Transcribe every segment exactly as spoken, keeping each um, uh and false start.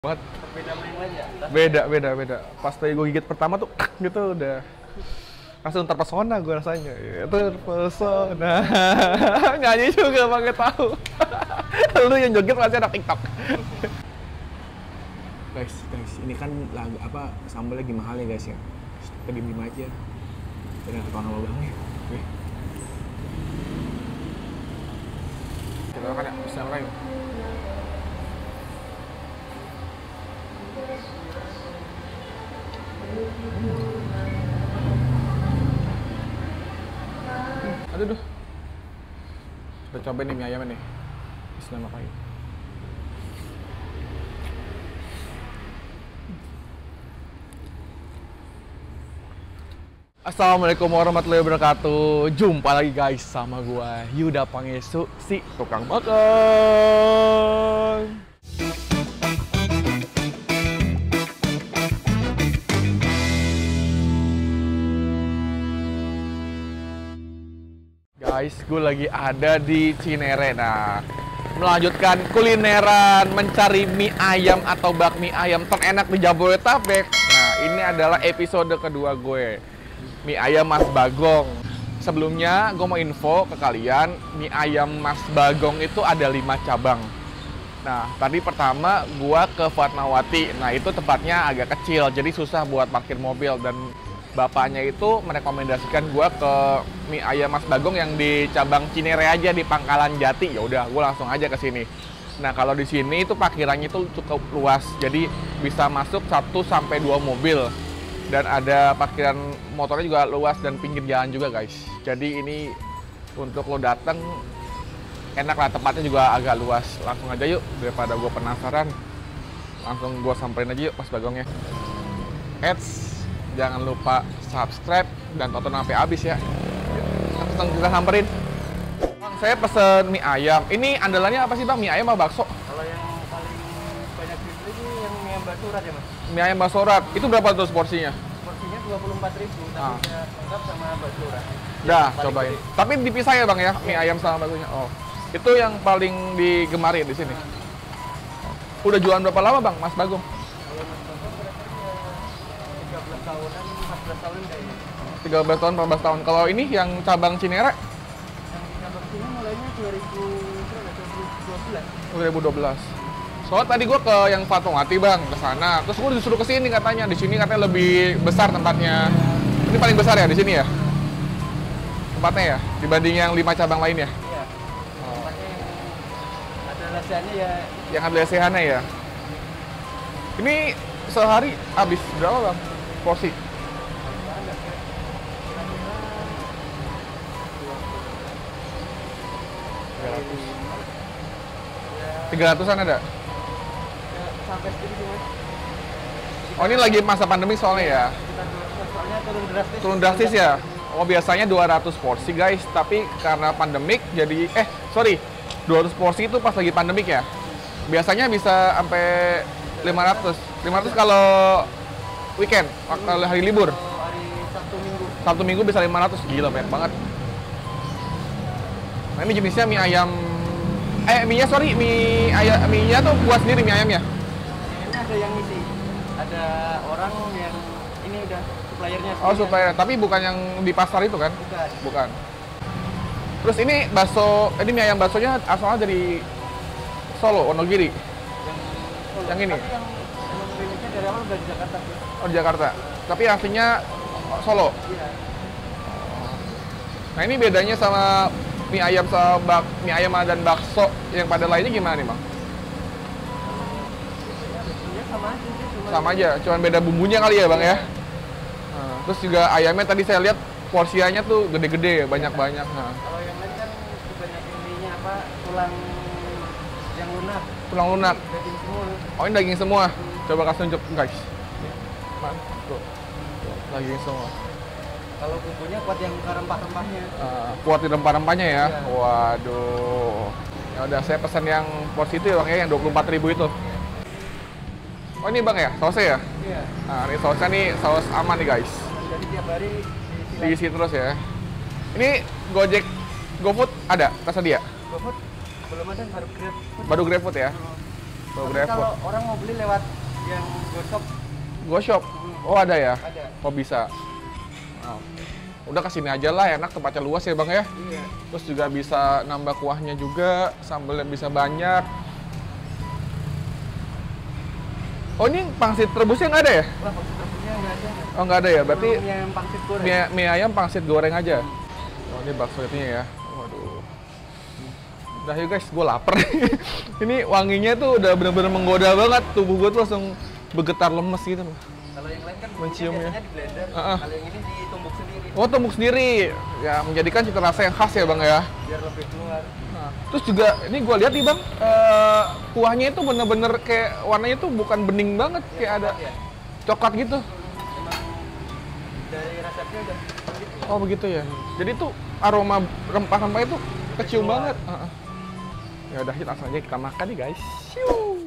Banget. Beda main lain ya? Beda, beda, beda. Pas tadi gue gigit pertama tuh gitu udah langsung terpesona gue rasanya. Ya, terpesona. Nyanyi juga pakai tahu. Lu yang joget masih anak TikTok. Guys, guys, ini kan lagu apa sambal lagi mahal ya guys ya. Kita diem aja. Dengan ketawa sama bangnya. Oke. Kita makan ya, bisa makan. Hmm, aduh, duh. Udah cobain nih mie ayamnya nih. Bismillahirrahmanirrahim. Assalamualaikum warahmatullahi wabarakatuh. Jumpa lagi guys sama gua Yuda Pangestu, si tukang makan. Guys, gue lagi ada di Cinere. Nah, melanjutkan kulineran, mencari mie ayam atau bakmi ayam terenak di Jabodetabek. Nah, ini adalah episode kedua gue, mie ayam Mas Bagong. Sebelumnya, gue mau info ke kalian, mie ayam Mas Bagong itu ada lima cabang. Nah, tadi pertama gue ke Fatmawati. Nah, itu tempatnya agak kecil, jadi susah buat parkir mobil. Dan bapaknya itu merekomendasikan gue ke mie ayam Mas Bagong yang di cabang Cinere aja di Pangkalan Jati. Ya udah, gue langsung aja ke sini. Nah, kalau di sini itu parkirannya itu cukup luas, jadi bisa masuk satu sampai dua mobil. Dan ada parkiran motornya juga luas dan pinggir jalan juga, guys. Jadi ini untuk lo dateng enak lah, tempatnya juga agak luas. Langsung aja yuk, daripada gue penasaran. Langsung gue samperin aja yuk Mas Bagongnya. Eits, jangan lupa subscribe dan tonton sampai habis ya. Langsung kita samperin. Bang, saya pesen mie ayam. Ini andalannya apa sih bang? Mie ayam apa bakso? Kalau yang paling banyak dibeli ini yang mie ayam basurat ya mas? Mie ayam basurat. Itu berapa terus porsinya? Porsinya dua puluh empat ribu, tapi Ah. udah lengkap sama basurat. Dah, Paling cobain. gede. Tapi dipisah ya bang ya, mie ayam sama baksonya. Oh, itu yang paling digemari di sini. Udah jualan berapa lama bang, Mas Bagong? Kalau mas Bagong berarti ya tiga belas tahunan, empat belas tahunan kayaknya. tiga belas tahun, empat belas tahun. Kalau ini yang cabang Cinere? Yang di cabang sini mulainya dua ribu dua belas. dua ribu dua belas. Soalnya tadi gue ke yang Fatmawati bang, ke sana. Terus gue disuruh ke sini katanya. Di sini katanya lebih besar tempatnya. Ini paling besar ya di sini ya? Tempatnya ya? Dibanding yang lima cabang lainnya? Iya. Tempatnya yang ada lesehannya ya. Yang ada lesehannya ya? Ini sehari habis berapa bang? Porsi? tiga ratusan ada? Sampai segitu sih mas. Oh ini lagi masa pandemi soalnya ya? Kita soalnya turun drastis. Turun drastis ya? Oh biasanya dua ratus porsi guys, tapi karena pandemik jadi, eh sorry, dua ratus porsi itu pas lagi pandemik ya? Biasanya bisa sampai lima ratus. lima ratus kalau weekend, kalau hari libur. Kalau hari Sabtu Minggu. Sabtu Minggu bisa lima ratus, gila banyak banget. Nah ini jenisnya mie ayam, eh mie-nya sorry, mie ayam, mie-nya tuh buat sendiri mie ayamnya? Ini ada yang isi, ada orang yang ini udah suppliernya. Oh supaya, tapi bukan yang di pasar itu kan? Bukan. Bukan. Terus ini bakso, ini mie ayam baksonya asalnya dari Solo, Wonogiri? Yang, Solo. Yang ini? Tapi yang emang kliniknya dari awal udah di Jakarta sih. Oh di Jakarta. Tapi aslinya Solo. Iya. Nah ini bedanya sama mie ayam sama bak, mie ayam dan bakso yang pada lainnya gimana nih bang? Biasanya biasanya sama aja sih. Cuma Sama aja, cuman beda bumbunya kali ya bang ya? Nah, terus juga ayamnya tadi saya lihat porsianya tuh gede-gede, banyak-banyak. Nah, kalau yang lain kan kebanyakan ininya apa, tulang yang lunak. tulang lunak. Daging semua. Oh ini daging semua. Coba kasih tunjuk guys. Man, tuh. Tuh, daging semua. Kalau bumbunya buat yang buka rempah-rempahnya. Uh, kuat di rempah-rempahnya ya. Iya. Waduh. Ya udah saya pesan yang porsi itu ya bang ya, yang dua puluh empat ribu itu. Oh ini bang ya, sausnya ya? Iya. Nah ini sausnya nih, saus aman nih guys. Jadi tiap hari diisi Diisi terus ya. Ini Gojek, GoFood ada, tersedia? GoFood belum ada, baru Grab. Baru GrabFood ya? Tuh, Tapi GrabFood. kalau orang mau beli lewat yang GoShop, GoShop. Oh, ada ya? ada. Oh, bisa. Oh. Udah kesini aja lah, enak, tempatnya luas ya Bang ya. Iya. Terus juga bisa nambah kuahnya juga, sambelnya bisa banyak. Oh, ini pangsit rebusnya nggak ada ya? Wah, pangsit rebusnya nggak ada. Oh, nggak ada ya? Berarti Cuma mie ayam pangsit goreng. mie, mie ayam pangsit goreng aja. Oh, ini bakso itunya ya. Waduh. Udah yuk guys, gue lapar. Ini wanginya tuh udah bener-bener menggoda banget. Tubuh gue tuh langsung bergetar lemes gitu loh. Kalau yang lain kan Menciumnya. biasanya di blender. Uh-uh. Kalau yang ini ditumbuk sendiri. Oh, tumbuk sendiri. Ya, menjadikan cita rasa yang khas ya Bang ya. Biar lebih keluar. Nah, terus juga ini gue lihat nih Bang, eh, kuahnya itu bener-bener kayak warnanya tuh bukan bening banget, Ya, kayak ada coklat ya. coklat gitu. Emang dari resepnya udah gitu. Oh begitu ya. Jadi tuh aroma rempah-rempah itu kecium Keluar. banget. Uh-uh. Ya udah, langsung aja kita makan nih guys. Siu.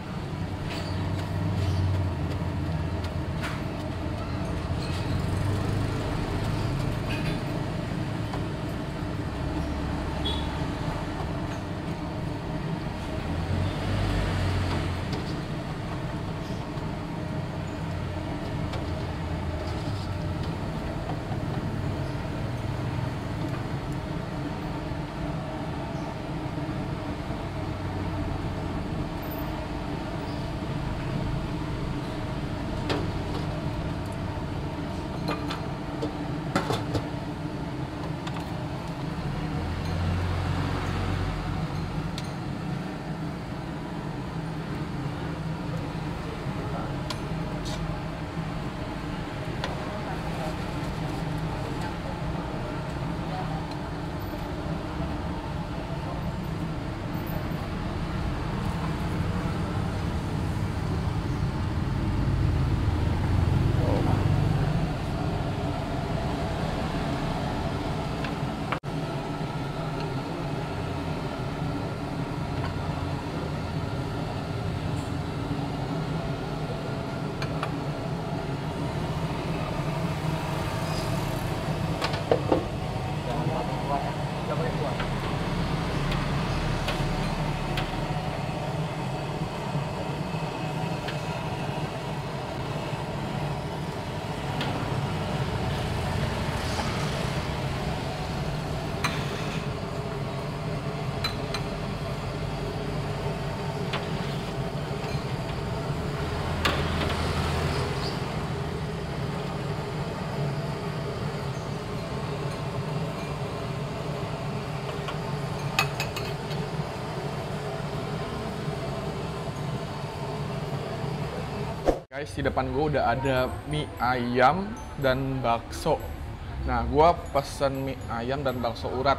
Guys, di depan gue udah ada mie ayam dan bakso. Nah, gue pesen mie ayam dan bakso urat.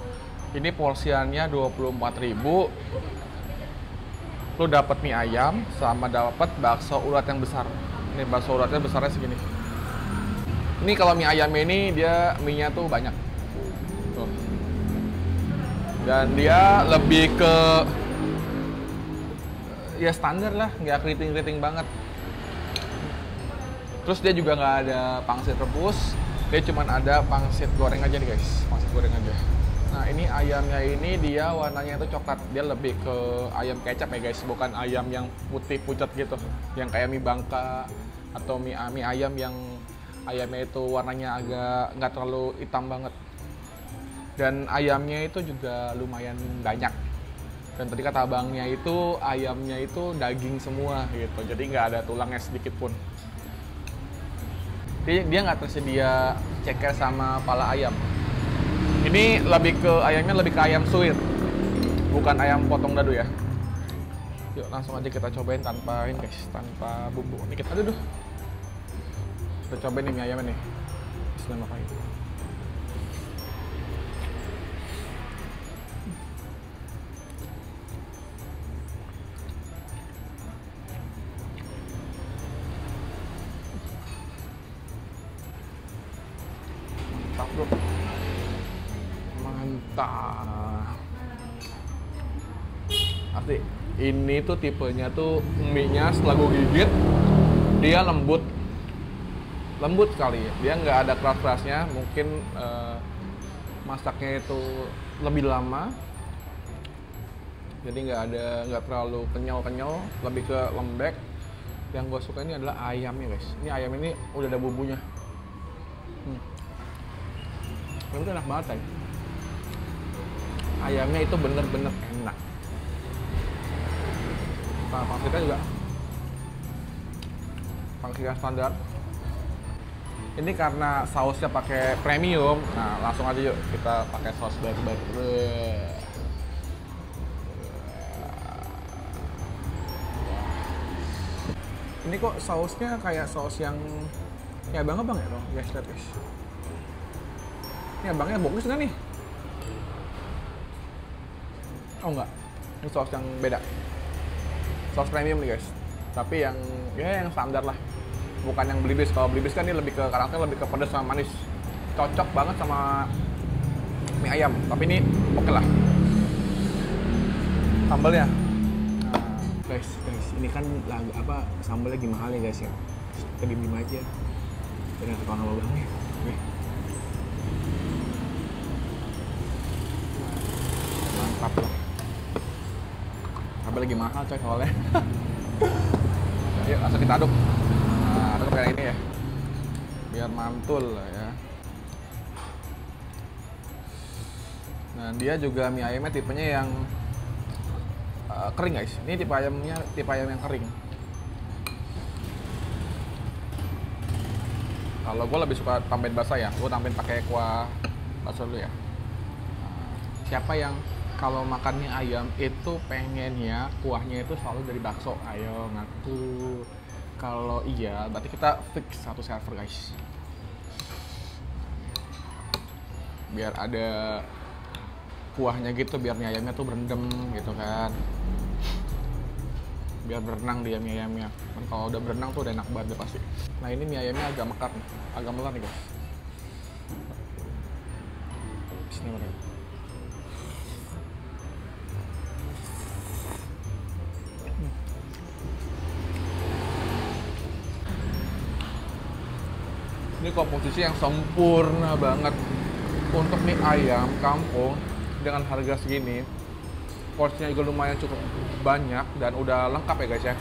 Ini porsiannya dua puluh empat ribu. Lo dapet mie ayam sama dapet bakso urat yang besar. Ini bakso uratnya besarnya segini. Ini kalau mie ayamnya ini dia mie-nya tuh banyak. Tuh. Dan dia lebih ke ya standar lah, nggak keriting-keriting banget. Terus dia juga nggak ada pangsit rebus, dia cuma ada pangsit goreng aja nih guys, pangsit goreng aja. Nah ini ayamnya ini dia warnanya itu coklat, dia lebih ke ayam kecap ya guys, bukan ayam yang putih pucat gitu, yang kayak mie Bangka atau mie, mie ayam yang ayamnya itu warnanya agak nggak terlalu hitam banget. Dan ayamnya itu juga lumayan banyak. Dan tadi kata abangnya itu ayamnya itu daging semua gitu, jadi nggak ada tulangnya sedikit pun. Dia dia nggak tersedia ceker sama pala ayam. Ini lebih ke ayamnya lebih ke ayam suwir, bukan ayam potong dadu ya. Yuk langsung aja kita cobain tanpa ini guys, tanpa bumbu. Ini kita aduh, kita cobain nih mie ayamnya nih. Bismillahirrahmanirrahim. Mantap bro, mantap. Asli, ini tuh tipenya tuh mie-nya setelah gue gigit dia lembut, lembut sekali. Dia nggak ada keras-kerasnya. Mungkin eh, masaknya itu lebih lama. Jadi nggak ada nggak terlalu kenyal-kenyal, lebih ke lembek. Yang gue suka ini adalah ayamnya guys. Ini ayam ini udah ada bumbunya. Hmm. Ayam itu enak banget guys. Ayamnya itu bener-bener enak. Nah, pangsitnya juga pangsit standar. Ini karena sausnya pakai premium, nah langsung aja yuk kita pakai saus baru-baru. Ini kok sausnya kayak saus yang ya abang-abang ya loh, guys, lihat guys. Ini abangnya bagus nggak nih? Oh enggak, ini saus yang beda. Saus premium nih guys, tapi yang ya yang standar lah. Bukan yang Belibis. Kalau Belibis kan ini lebih ke karakter, lebih ke pedas sama manis. Cocok banget sama mie ayam. Tapi ini oke lah. Sambalnya. Nah, guys, guys, ini kan lagu apa sambalnya lagi mahal ya guys ya. Kita diem aja. Jangan ketahuan sama bangnya. Oke. Mantap lah. Sambal lagi mahal coy soalnya. Ayo langsung kita aduk. Nah, aduk kayak ini ya, biar mantul lah ya. Nah, dia juga mie ayamnya tipenya yang uh, kering guys. Ini tipe ayamnya tipe ayam yang kering. Kalau gue lebih suka tambahin basah ya, gue tambahin pakai kuah bakso dulu ya. Nah, siapa yang kalau makan mie ayam itu pengennya kuahnya itu selalu dari bakso? Ayo ngaku. Kalau iya, berarti kita fix satu server guys. Biar ada kuahnya gitu, biar mie ayamnya tuh berendam gitu kan. Biar berenang dia mie ayamnya. Dan kalau udah berenang tuh udah enak banget deh pasti. Nah ini mie ayamnya agak mekar nih, agak melar nih guys. Sini mereka. Ini komposisi yang sempurna banget untuk mie ayam kampung dengan harga segini. Porsinya juga lumayan cukup banyak dan udah lengkap ya guys ya.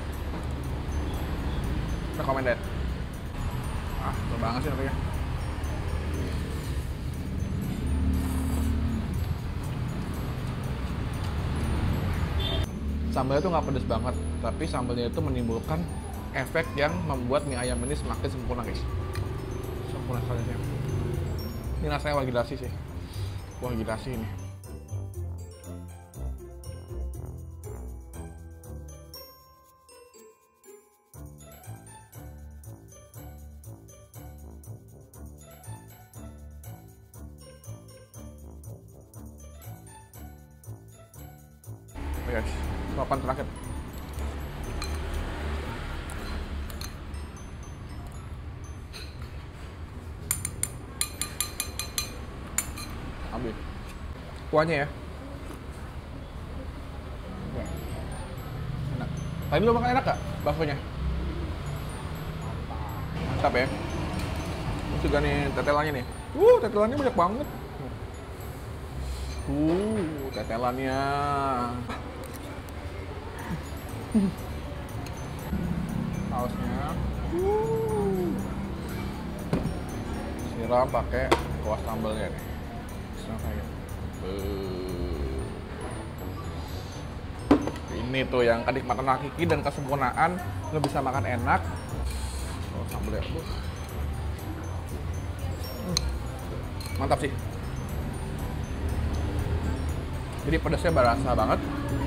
Recommended. Ah, betul banget sih namanya. Sambalnya tuh nggak pedes banget, tapi sambalnya itu menimbulkan efek yang membuat mie ayam ini semakin sempurna guys. Sempurna sekali sih. Ini rasanya wah gila sih sih. Wah gila sih ini. Guys, papan terakhir. Ambil kuahnya ya. Enak. Tadi lo makan enak gak baksonya? Mantap ya. Ini juga nih tetelannya nih. Uh, tetelannya banyak banget. Uh, tetelannya. Sausnya. Uh. Siram pakai kuah sambalnya nih. Kayak. Uh. Ini tuh yang kenikmatan hakiki dan kesempurnaan, lo bisa makan enak. Oh, sambalnya. Uh. Mantap sih. Jadi pedasnya berasa banget.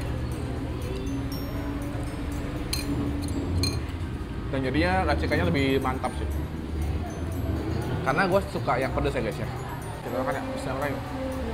Dan jadinya racikannya lebih mantap sih. Karena gue suka yang pedas ya guys ya. Kita makan ya, bismillah yuk.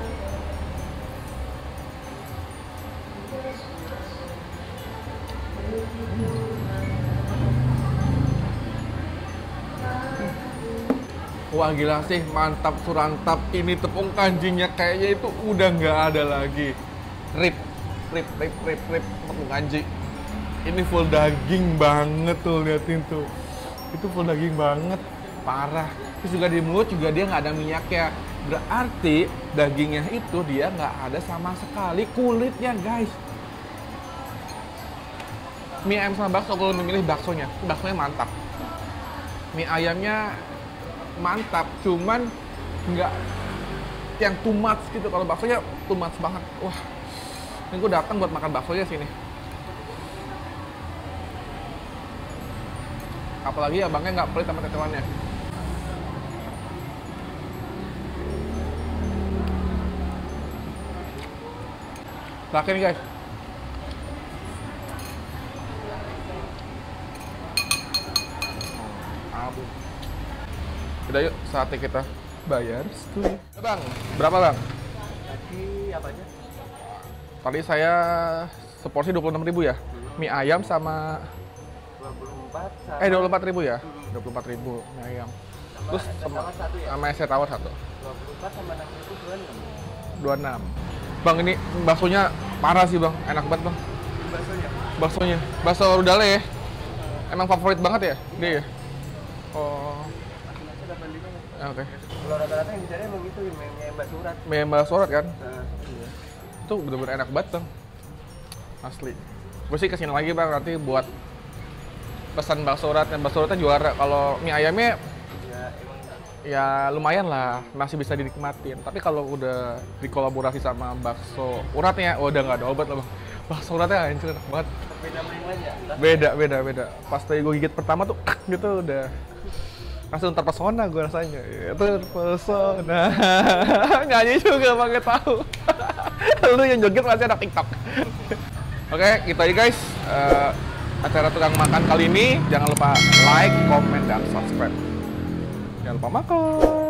Wah gila sih, mantap surantap. Ini tepung kanjinya kayaknya itu udah nggak ada lagi. Rip, rip, rip, rip, rip, tepung kanji. Ini full daging banget tuh, liatin tuh. Itu full daging banget, parah. Terus juga di mulut juga dia nggak ada minyaknya. Berarti dagingnya itu dia nggak ada sama sekali kulitnya guys. mie ayam sama bakso, kalau memilih baksonya. Baksonya mantap. Mie ayamnya mantap, cuman nggak yang too much gitu. Kalau baksonya too much banget. Wah, ini gue datang buat makan baksonya sini. Apalagi abangnya nggak pelit sama tetelannya. Terakhir nih guys. Abu. Udah yuk, saatnya kita bayar. Stui. Bang, berapa bang? Tadi apa aja? Tadi saya seporsi dua puluh enam ribu ya? Mie ayam sama... dua puluh empat sama... Eh, dua puluh empat ribu ya? dua puluh empat ribu mie ayam. Sama Terus es sama, tawar satu ya? sama es tawar satu. dua puluh empat sama enam ribu dua puluh enam. dua puluh enam. Bang, ini baksonya parah sih bang, enak banget bang. Baksonya? Baksonya, bakso rudale ya? Emang favorit banget ya? Dia ya? Oh, Masing-masing delapan puluh lima ya? oke. Kalau rata-rata yang dicari emang itu, yang yang mbak surat. Mie ayam bakso surat kan? Nah, iya. Itu bener-bener enak banget bang. Asli. Gue sih kesini lagi bang, nanti buat pesan bakso surat. Dan bakso suratnya juara. Kalau mie ayamnya Ya emang ya lumayan lah, masih bisa dinikmatin. Tapi kalau udah dikolaborasi sama bakso uratnya, oh, udah nggak ada obat lah bang. Bakso uratnya hancur enak banget. beda sama yang lain ya? Beda, beda, beda. Pas tadi gue gigit pertama tuh, gitu udah langsung terpesona gue rasanya. Ya, terpesona. Nyanyi juga pakai tahu. Lu yang joget masih ada TikTok. Oke, gitu aja guys. Uh, acara tukang makan kali ini. Jangan lupa like, comment, dan subscribe. Jangan lupa makan.